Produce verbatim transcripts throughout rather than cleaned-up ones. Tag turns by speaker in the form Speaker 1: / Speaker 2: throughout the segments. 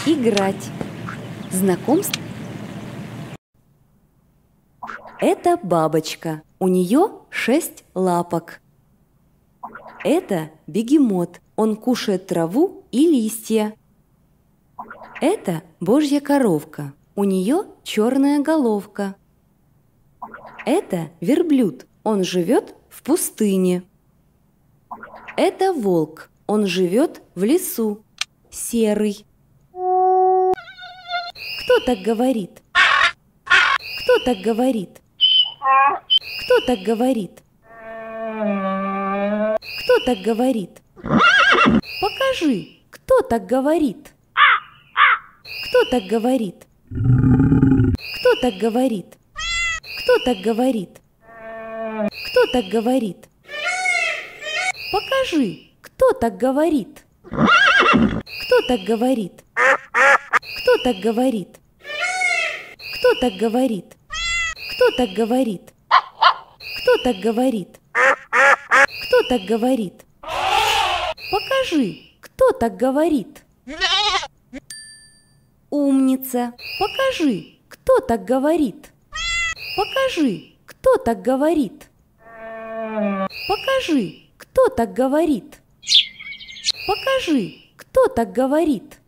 Speaker 1: Играть. Знакомство. Это бабочка. У нее шесть лапок. Это бегемот. Он кушает траву и листья. Это божья коровка. У нее черная головка. Это верблюд. Он живет в пустыне. Это волк. Он живет в лесу. Серый. Кто так говорит? Кто так говорит? Кто так говорит? Кто так говорит? Покажи, кто так говорит? Кто так говорит? Кто так говорит? Кто так говорит? Кто так говорит? Покажи, кто так говорит? Кто так говорит? Кто так говорит? Кто так говорит? Кто так говорит? Кто так говорит? Кто так говорит? Покажи, кто так говорит? Умница! Покажи, кто так говорит? Покажи, кто так говорит? Покажи, кто так говорит? Покажи, кто так говорит?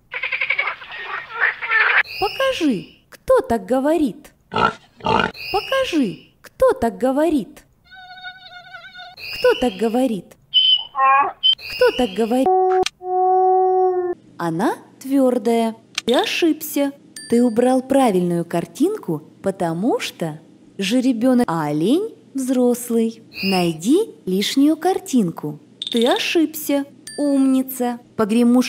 Speaker 1: Покажи, кто так говорит? Покажи, кто так говорит? Кто так говорит? Кто так говорит? Она твердая. Ты ошибся. Ты убрал правильную картинку, потому что жеребенок, а олень взрослый. Найди лишнюю картинку. Ты ошибся. Умница. Погремушка.